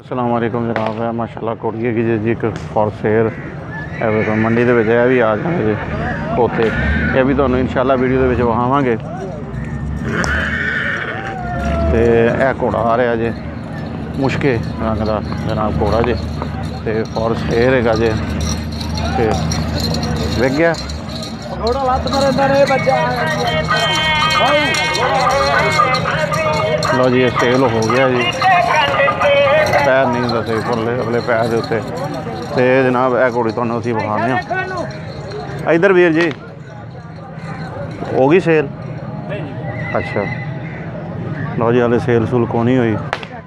अस्सलाम वालेकुम जनाब है माशाल्लाह कोड़िए की जी एक फॉर सेल मंडी के भी आ जाए जी पोते ये भी तो इंशाल्लाह वीडियो के विखावे तो यह घोड़ा आ रहा जी मुश्के रंग का जनाब घोड़ा जी तो फॉर सेल है जी तो विक गया लो जी सेल हो गया जी पैर नहीं दसे फुले अगले पैर के उत्ते तो जनाब यह घोड़ी तुहानूं असीं विखाने इधर वीर जी हो गई सेल अच्छा लो जी हाले सेल सूल को नहीं हुई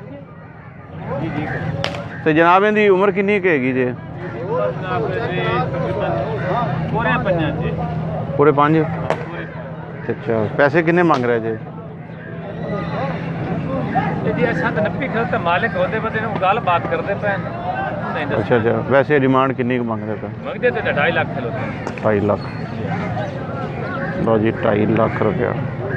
तो जनाब इहदी उम्र कितनी हैगी जी पूरे 5 अच्छा पैसे किन्ने मंग रहे जी मालिक होते गल बात करते पे अच्छा अच्छा वैसे डिमांड कितनी मंगते पे मंगते तो 2.5 लाख 2.5 लाख लो जी 2.5 लाख रुपया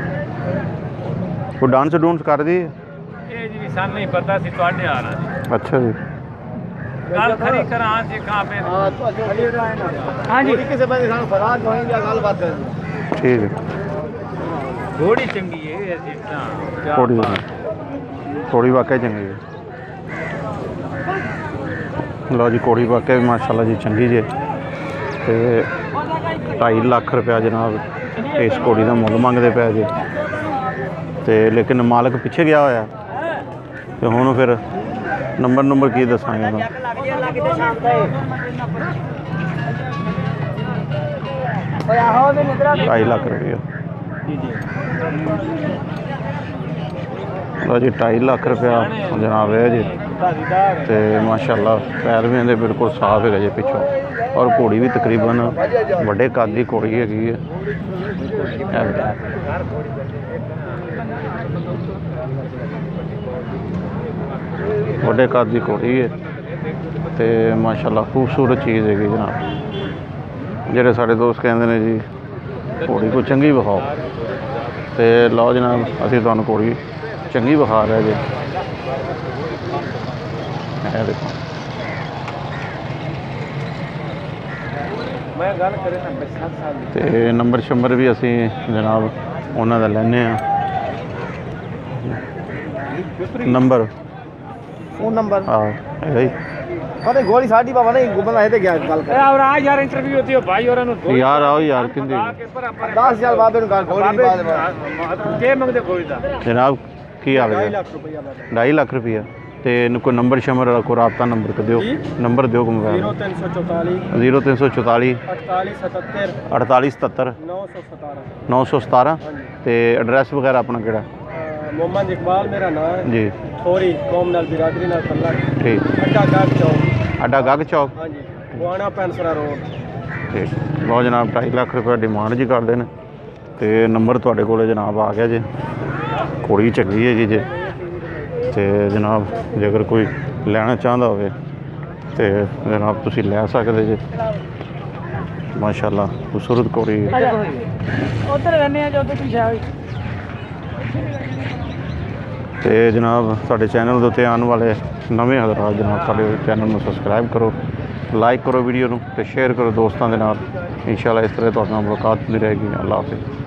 कोई डांस डूंस कर दी जी सन नहीं पता सी तुहाडे आ रहा अच्छा जी गल खरी करा जी कहां पे हां जी किसी बंदे सानू फराज होएंगे गल बात कर ठीक है थोड़ी चंगी है जी थोड़ी वाकई चंगी है लो जी कोड़ी वाकई माशाल्लाह जी चंगी जी तो 2.5 लाख रुपया जनाब इस कोड़ी का मुल मंगते पे जी तो लेकिन मालिक पिछे गया होया तो हुण फिर नंबर की दसांगे 2.5 लाख रुपया लो जी 2.5 लाख रुपया जनाब है जी तो माशाल्लाह पैर भी इहदे बिल्कुल साफ है जी पिछों और घोड़ी भी तकरीबन बड़े कद की घोड़ी हैगी है बड़े कद की घोड़ी है तो माशाल्लाह खूबसूरत चीज़ हैगी जनाब जेडे साडे दोस्त कहते हैं जी घोड़ी को चंगी विखाओ तो लो जनाब असीं तुहानूं घोड़ी चंगी विखा रहे जी देखो तो नंबर शंबर भी असी जनाब उन्होंने लैने नंबर हाँ पता गोली साडी बाबा नहीं गुबन है ते क्या गल कर और आज यार इंटरव्यू होती है भाई और यार आओ यार किंदे 10000 बाबे नु गोली बाद के मंगदे गोली दा जनाब की हाल है 2.5 लाख रुपया तो कोई नंबर शंबर को रबता नंबर को दियो नंबर दियो को मोबाइल 0344 4877 917 तो एड्रैस वगैरह अपना केड़ा मोहम्मद इकबाल मेरा नाम है जी थोड़ी कौम नाल बिरादरी नाल तल्ला ठीक अड्डा गाग चौक हां जी पुराना पैंसरा रोड ठीक लो जनाब 2.5 लाख रुपया डिमांड जी करते हैं तो नंबर तुहाडे कोल जनाब आ गया जी घोड़ी चंगी है जी तो जनाब जे अगर कोई लेना चाहता हो तो जनाब तुसी लै सकते जी माशाल्लाह खूबसूरत घोड़ी तो जनाब साढ़े चैनल के उत्ते आने वाले नवे हज़रात जनाब साढ़े चैनल में सबसक्राइब करो लाइक करो वीडियो को शेयर करो दोस्तों के नाल इंशाल्लाह इस तरह तुहाडे नाल मुलाकात होंदी रहेगी अल्लाह हाफिज़।